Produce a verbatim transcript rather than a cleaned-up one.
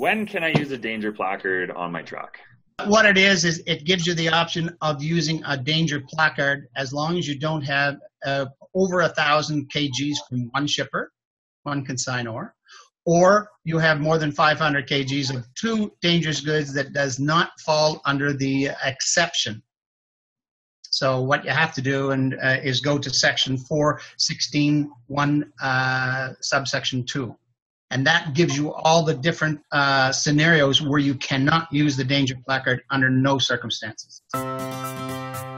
when can I use a danger placard on my truck? What it is, is it gives you the option of using a danger placard as long as you don't have uh, over a thousand kgs from one shipper, one consignor, or you have more than five hundred kgs of two dangerous goods that does not fall under the exception. So what you have to do and uh, is go to section four sixteen one, uh, subsection two. And that gives you all the different uh, scenarios where you cannot use the danger placard under no circumstances.